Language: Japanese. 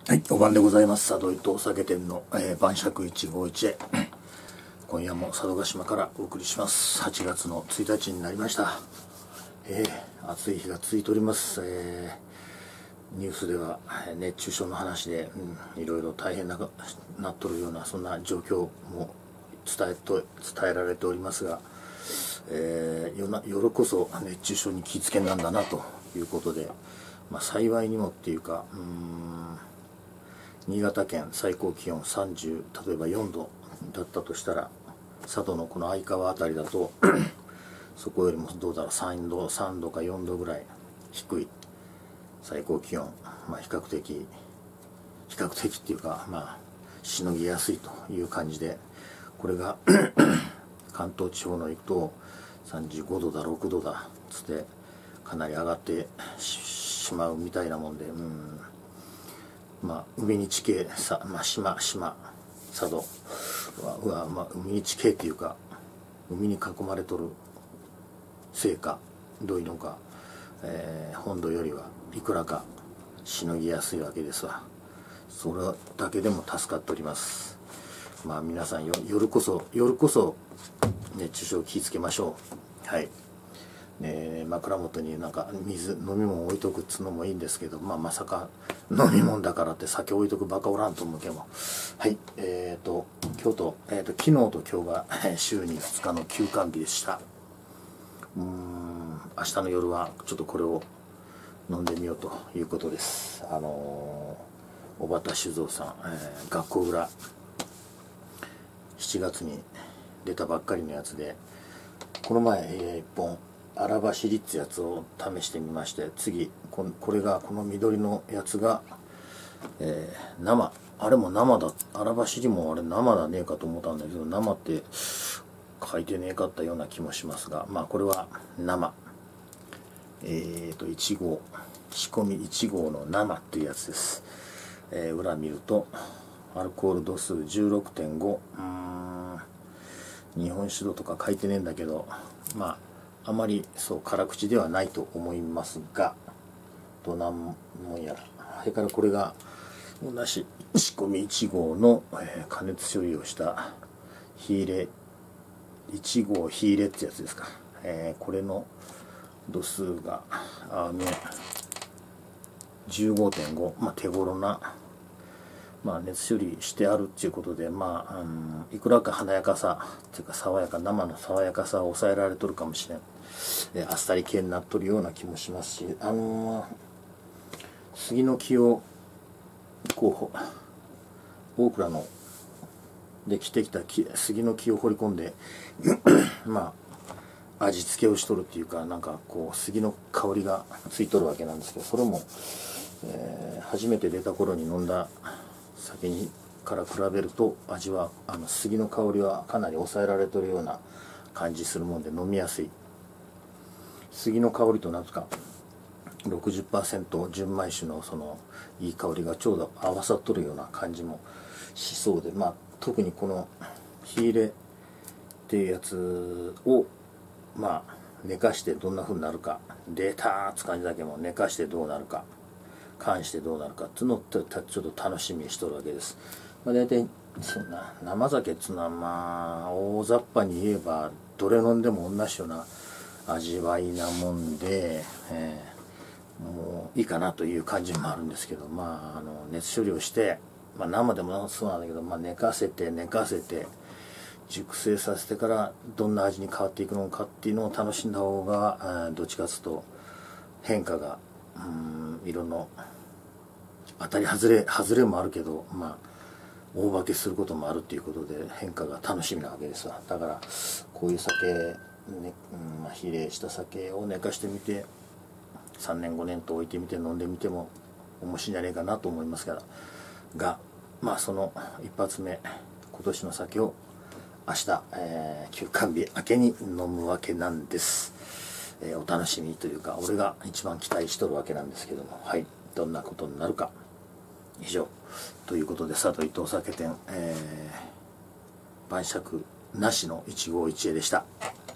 はい、お晩でございます。佐渡伊藤酒店の、晩酌151へ。今夜も佐渡島からお送りします。8月の1日になりました。暑い日が続いております。ニュースでは熱中症の話で、いろいろ大変なっとるようなそんな状況も伝えられておりますが、夜こそ熱中症に気付けなんだなということで、幸いにもっていうか、新潟県最高気温30、例えば4度だったとしたら、佐渡のこの相川辺りだとそこよりもどうだろう、3度か4度ぐらい低い最高気温、比較的っていうか、しのぎやすいという感じで、これが関東地方の行くと35度だ6度だつってかなり上がってしまうみたいなもんで、海に地形さ、島佐渡は、海に地形っていうか海に囲まれとるせいかどういうのか、本土よりはいくらかしのぎやすいわけですわ。それだけでも助かっております。皆さん夜こそ熱中症気をつけましょう。はい。枕元になんか水飲み物置いとくっつうのもいいんですけど、まさか飲み物だからって酒置いとくバカおらんと思うけども、はい。昨日と今日が週に2日の休館日でした。明日の夜はちょっとこれを飲んでみようということです。小畑酒造さん、学校裏7月に出たばっかりのやつで、この前、1本荒走りってやつを試してみまして、次これがこの緑のやつが、生、あれも生だ、荒走りもあれ生だねえかと思ったんだけど、生って書いてねえかったような気もしますが、これは生、1号仕込み1号の生っていうやつです。裏見るとアルコール度数 16.5、日本酒度とか書いてねえんだけど、あまりそう辛口ではないと思いますが、どんなもんやら。それからこれが同じ仕込み1号の、加熱処理をした火入れ1号火入れってやつですか。これの度数が15.5、手頃な、熱処理してあるっていうことで、いくらか華やかさっていうか生の爽やかさを抑えられとるかもしれん。あっさり系になっとるような気もしますし、杉の木をこう大蔵ので切ってきた杉の木を掘り込んで味付けをしとるっていうか、杉の香りがついとるわけなんですけど、それも、初めて出た頃に飲んだ酒から比べると味は杉の香りはかなり抑えられてるような感じするもんで飲みやすい。杉の香りと60% 純米酒のそのいい香りがちょうど合わさっとるような感じもしそうで、特にこの火入れっていうやつを寝かしてどんな風になるか、データって感じだけど寝かしてどうなるか、缶してどうなるかっていうのをちょっと楽しみにしとるわけです。大体そんな生酒っていうのは大雑把に言えばどれ飲んでも同じような味わいなもんで、もういいかなという感じもあるんですけど、熱処理をして、生でもそうなんだけど、寝かせて熟成させてからどんな味に変わっていくのかっていうのを楽しんだ方が、どっちかというと変化が色の当たり外れもあるけど、大化けすることもあるっていうことで変化が楽しみなわけですわ。だからこういう酒、火入れした酒を寝かしてみて3年5年と置いてみて飲んでみても面白いんじゃないかなと思いますが、その一発目、今年の酒を明日、休館日明けに飲むわけなんです。お楽しみというか、俺が一番期待しとるわけなんですけども、はい、どんなことになるか。以上ということで、佐渡伊藤酒店、晩酌なしの一期一会でした。